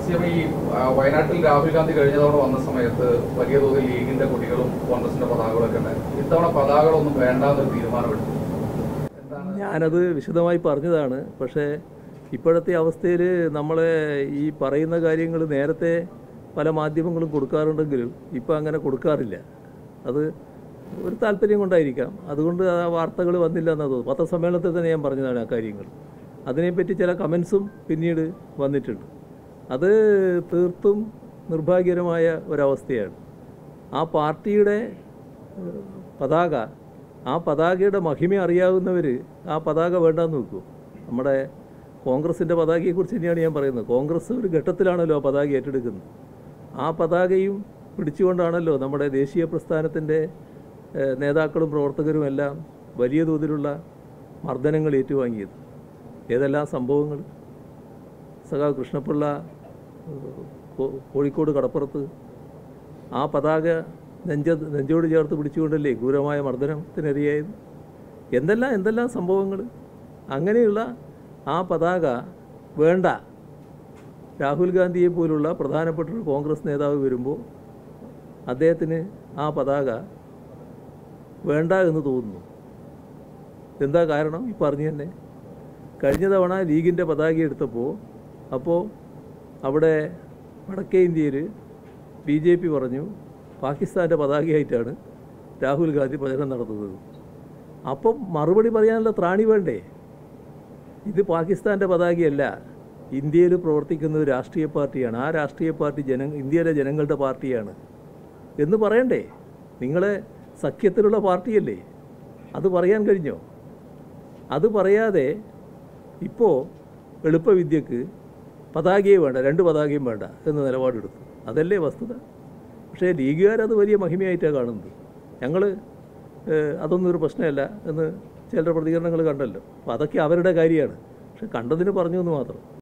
ഈ വയനാട്ടിൽ രാഹുൽ ഗാന്ധി കഴിഞ്ഞ തവണ വന്ന സമയത്ത് വലിയ തോതിൽ ലീഗിന്റെ കുട്ടികളും കോൺഗ്രസിന്റെ പതാകകളൊക്കെ ഉണ്ടായിരുന്നു. ഇത്തവണ പതാകകളൊന്നും വേണ്ടാന്നൊരു തീരുമാനമെടുത്തു. ഞാനത് വിശദമായി പറഞ്ഞതാണ്. പക്ഷേ ഇപ്പോഴത്തെ അവസ്ഥയിൽ നമ്മളെ ഈ പറയുന്ന കാര്യങ്ങൾ നേരത്തെ പല മാധ്യമങ്ങളും കൊടുക്കാറുണ്ടെങ്കിലും ഇപ്പം അങ്ങനെ കൊടുക്കാറില്ല. അത് ഒരു താല്പര്യം കൊണ്ടായിരിക്കാം. അതുകൊണ്ട് ആ വാർത്തകൾ വന്നില്ല എന്നാണ് തോന്നുന്നു. പത്രസമ്മേളനത്തിൽ തന്നെ ഞാൻ പറഞ്ഞതാണ് ആ കാര്യങ്ങൾ. അതിനെപ്പറ്റി ചില കമൻസും പിന്നീട് വന്നിട്ടുണ്ട്. അത് തീർത്തും നിർഭാഗ്യകരമായ ഒരവസ്ഥയാണ്. ആ പാർട്ടിയുടെ പതാക, ആ പതാകയുടെ മഹിമ അറിയാവുന്നവർ ആ പതാക വേണ്ടാന്ന് വെക്കും. നമ്മുടെ കോൺഗ്രസിൻ്റെ പതാകയെക്കുറിച്ച് തന്നെയാണ് ഞാൻ പറയുന്നത്. കോൺഗ്രസ് ഒരു ഘട്ടത്തിലാണല്ലോ ആ പതാക ഏറ്റെടുക്കുന്നത്. ആ പതാകയും പിടിച്ചുകൊണ്ടാണല്ലോ നമ്മുടെ ദേശീയ പ്രസ്ഥാനത്തിൻ്റെ നേതാക്കളും പ്രവർത്തകരും എല്ലാം വലിയ തോതിലുള്ള മർദ്ദനങ്ങൾ ഏറ്റുവാങ്ങിയത്. ഏതെല്ലാം സംഭവങ്ങൾ! സഖാവ് കൃഷ്ണപിള്ള കോഴിക്കോട് കടപ്പുറത്ത് ആ പതാക നെഞ്ചോട് ചേർത്ത് പിടിച്ചുകൊണ്ടല്ലേ ക്രൂരമായ മർദ്ദനത്തിനിരയായത്. എന്തെല്ലാം സംഭവങ്ങൾ! അങ്ങനെയുള്ള ആ പതാക വേണ്ട. രാഹുൽ ഗാന്ധിയെ പോലുള്ള പ്രധാനപ്പെട്ട ഒരു കോൺഗ്രസ് നേതാവ് വരുമ്പോൾ അദ്ദേഹത്തിന് ആ പതാക വേണ്ട എന്ന് തോന്നുന്നു. എന്താ കാരണം? ഈ പറഞ്ഞു തന്നെ. കഴിഞ്ഞ തവണ ലീഗിൻ്റെ പതാക എടുത്തപ്പോൾ അവിടെ വടക്കേ ഇന്ത്യയിൽ BJP പറഞ്ഞു പാകിസ്ഥാൻ്റെ പതാകയായിട്ടാണ് രാഹുൽ ഗാന്ധി പ്രചരണം നടത്തുന്നത്. അപ്പം മറുപടി പറയാനുള്ള ത്രാണി വേണ്ടേ? ഇത് പാകിസ്ഥാൻ്റെ പതാകയല്ല, ഇന്ത്യയിൽ പ്രവർത്തിക്കുന്ന ഒരു രാഷ്ട്രീയ പാർട്ടിയാണ്. ആ രാഷ്ട്രീയ പാർട്ടി ഇന്ത്യയിലെ ജനങ്ങളുടെ പാർട്ടിയാണ് എന്ന് പറയണ്ടേ? നിങ്ങളെ സഖ്യത്തിലുള്ള പാർട്ടിയല്ലേ? അത് പറയാൻ കഴിഞ്ഞോ? അത് പറയാതെ ഇപ്പോൾ എളുപ്പവിദ്യക്ക് പതാകയെ വേണ്ട, 2 പതാകയും വേണ്ട എന്ന് നിലപാടെടുത്തു. അതല്ലേ വസ്തുത. പക്ഷേ ലീഗുകാരത് വലിയ മഹിമയായിട്ടാണ് കാണുന്നത്. ഞങ്ങൾ അതൊന്നും ഒരു പ്രശ്നമല്ല എന്ന് ചിലരുടെ പ്രതികരണങ്ങൾ കണ്ടല്ലോ. അപ്പോൾ അതൊക്കെ അവരുടെ കാര്യമാണ്. പക്ഷെ കണ്ടതിന് പറഞ്ഞു എന്ന് മാത്രം.